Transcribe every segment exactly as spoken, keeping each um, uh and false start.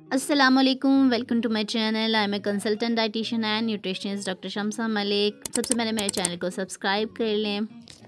السلام علیکم، welcome to my channel. I am a consultant dietitian and nutritionist doctor Shamsa Malik. سب سے پہلے میرے چینل کو سبسکرائب کر لیں.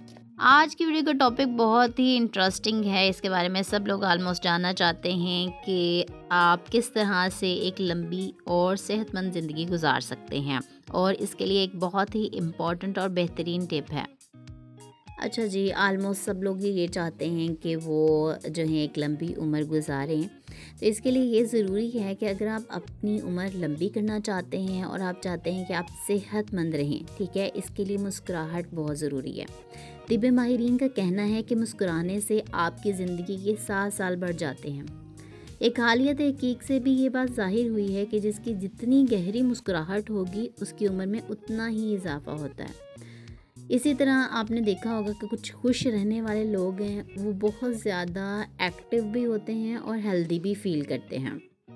آج کی ویڈیو کا ٹاپک بہت ہی انٹرسٹنگ ہے. اس کے بارے میں سب لوگ آلموسٹ جاننا چاہتے ہیں کہ آپ کس طرح سے ایک لمبی اور صحت مند زندگی گزار سکتے ہیں، اور اس کے لیے ایک بہت ہی امپورٹنٹ اور بہترین ٹپ ہے. اچھا جی، آلموسٹ سب لوگ یہ چاہتے ہیں کہ وہ جو ہیں ایک لمبی عمر گزاریں. تو اس کے لیے یہ ضروری ہے کہ اگر آپ اپنی عمر لمبی کرنا چاہتے ہیں اور آپ چاہتے ہیں کہ آپ صحت مند رہیں، ٹھیک ہے، اس کے لیے مسکراہٹ بہت ضروری ہے. طب ماہرین کا کہنا ہے کہ مسکرانے سے آپ کی زندگی کے سات سال بڑھ جاتے ہیں. ایک حالیہ تحقیق سے بھی یہ بات ظاہر ہوئی ہے کہ جس کی جتنی گہری مسکراہٹ ہوگی اس کی عمر میں اتنا ہی اضافہ ہوتا ہے. اسی طرح آپ نے دیکھا ہوگا کہ کچھ خوش رہنے والے لوگ ہیں وہ بہت زیادہ ایکٹیو بھی ہوتے ہیں اور ہیلدی بھی فیل کرتے ہیں.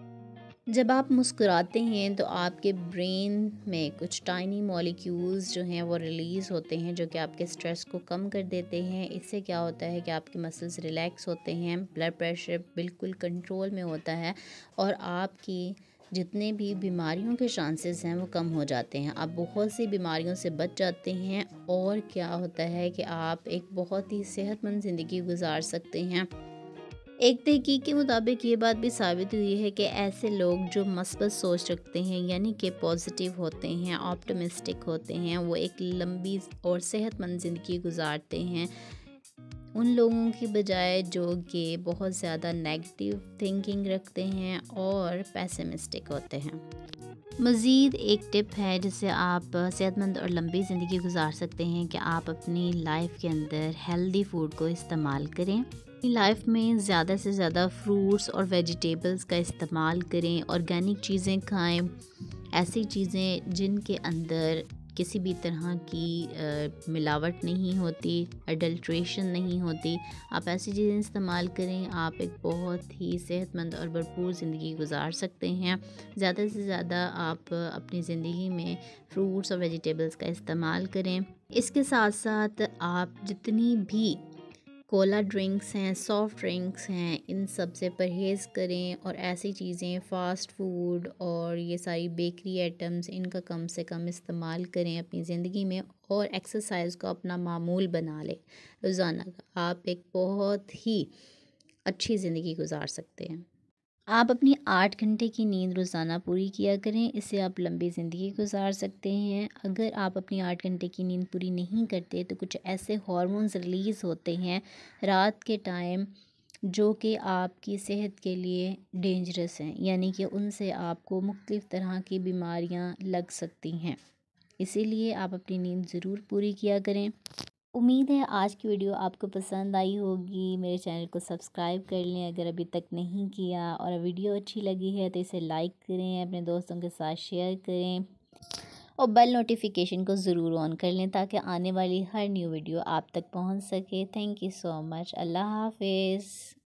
جب آپ مسکراتے ہیں تو آپ کے برین میں کچھ ٹائنی مالیکیولز جو ہیں وہ ریلیز ہوتے ہیں جو کہ آپ کے سٹریس کو کم کر دیتے ہیں. اس سے کیا ہوتا ہے کہ آپ کے مسلز ریلیکس ہوتے ہیں، بلڈ پریشر بالکل کنٹرول میں ہوتا ہے، اور آپ کی جتنے بھی بیماریوں کے چانسز ہیں وہ کم ہو جاتے ہیں. آپ بہت سی بیماریوں سے بچ جاتے ہیں، اور کیا ہوتا ہے کہ آپ ایک بہت ہی صحت مند زندگی گزار سکتے ہیں. ایک تحقیق کے مطابق یہ بات بھی ثابت ہوئی ہے کہ ایسے لوگ جو مثبت سوچ رکھتے ہیں، یعنی کہ پازیٹیو ہوتے ہیں، آپٹمسٹک ہوتے ہیں، وہ ایک لمبی اور صحت مند زندگی گزارتے ہیں ان لوگوں کی بجائے جو کہ بہت زیادہ نیگیٹیو تھنکنگ رکھتے ہیں اور پیسمسٹک ہوتے ہیں. مزید ایک ٹپ ہے جس سے آپ صحت مند اور لمبی زندگی گزار سکتے ہیں کہ آپ اپنی لائف کے اندر ہیلدی فوڈ کو استعمال کریں. اپنی لائف میں زیادہ سے زیادہ فروٹس اور ویجیٹیبلز کا استعمال کریں، آرگینک چیزیں کھائیں، ایسی چیزیں جن کے اندر کسی بھی طرح کی ملاوٹ نہیں ہوتی، اڈلٹریشن نہیں ہوتی. آپ ایسی چیزیں استعمال کریں، آپ ایک بہت ہی صحت مند اور بھرپور زندگی گزار سکتے ہیں. زیادہ سے زیادہ آپ اپنی زندگی میں فروٹس اور ویجیٹیبلز کا استعمال کریں. اس کے ساتھ ساتھ آپ جتنی بھی کولا ڈرنکس ہیں، سافٹ ڈرنکس ہیں، ان سب سے پرہیز کریں، اور ایسی چیزیں فاسٹ فوڈ اور یہ ساری بیکری آئٹمز ان کا کم سے کم استعمال کریں اپنی زندگی میں، اور ایکسرسائز کو اپنا معمول بنا لیں روزانہ کا. آپ ایک بہت ہی اچھی زندگی گزار سکتے ہیں. آپ اپنی آٹھ گھنٹے کی نیند روزانہ پوری کیا کریں، اس سے آپ لمبی زندگی گزار سکتے ہیں. اگر آپ اپنی آٹھ گھنٹے کی نیند پوری نہیں کرتے تو کچھ ایسے ہارمونز ریلیز ہوتے ہیں رات کے ٹائم جو کہ آپ کی صحت کے لیے ڈینجرس ہیں، یعنی کہ ان سے آپ کو مختلف طرح کی بیماریاں لگ سکتی ہیں. اسی لیے آپ اپنی نیند ضرور پوری کیا کریں. امید ہے آج کی ویڈیو آپ کو پسند آئی ہوگی. میرے چینل کو سبسکرائب کر لیں اگر ابھی تک نہیں کیا، اور ویڈیو اچھی لگی ہے تو اسے لائک کریں، اپنے دوستوں کے ساتھ شیئر کریں، اور بیل نوٹیفیکیشن کو ضرور آن کر لیں تاکہ آنے والی ہر نیو ویڈیو آپ تک پہنچ سکے. تھینک یو سو مچ. اللہ حافظ.